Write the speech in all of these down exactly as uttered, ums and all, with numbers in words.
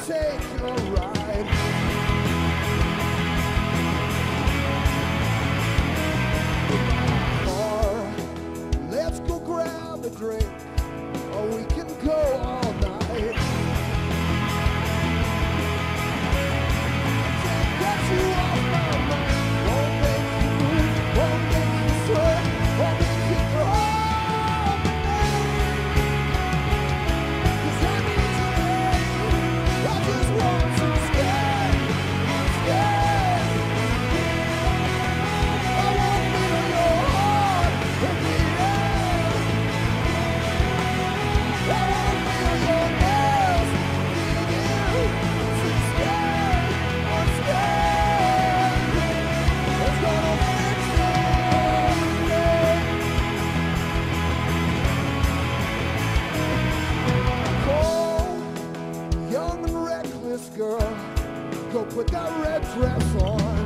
take a ride. Or let's go grab a drink, or we can go all night. Can't get you off my mind. Won't make you move, won't make you sweat, won't make you cry. Girl, go put that red dress on.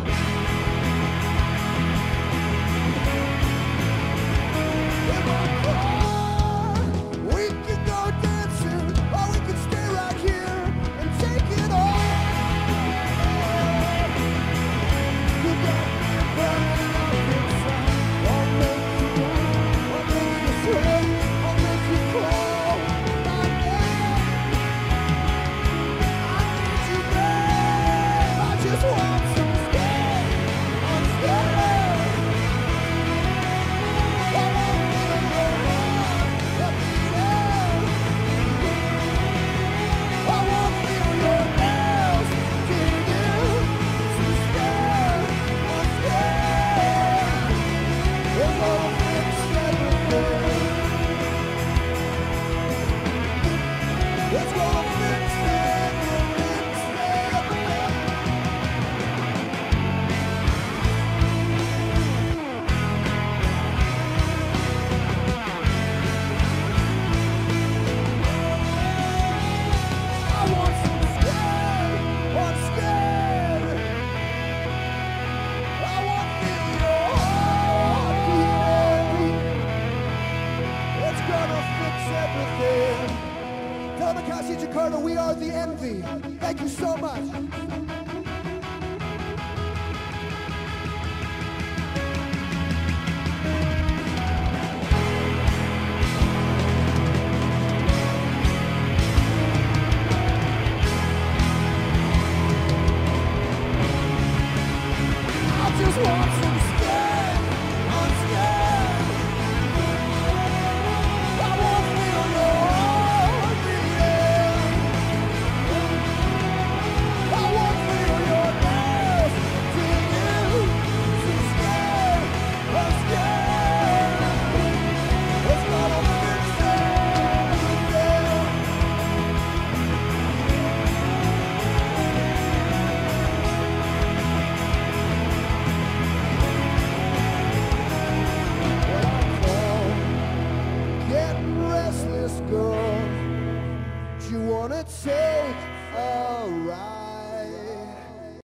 In my car, we can go dancing, or we can stay right here and take it all. You got me burning up inside. Won't make you move, won't make you sweat, won't make you crawl. My name, just want some stay, I'm scared. I won't feel your heart, let me down. I won't feel your nails, digging. So scared, I'm scared. We're gonna fix everything. It's gonna fix everything, fix everything. Jakarta, we are the envy. Thank you so much.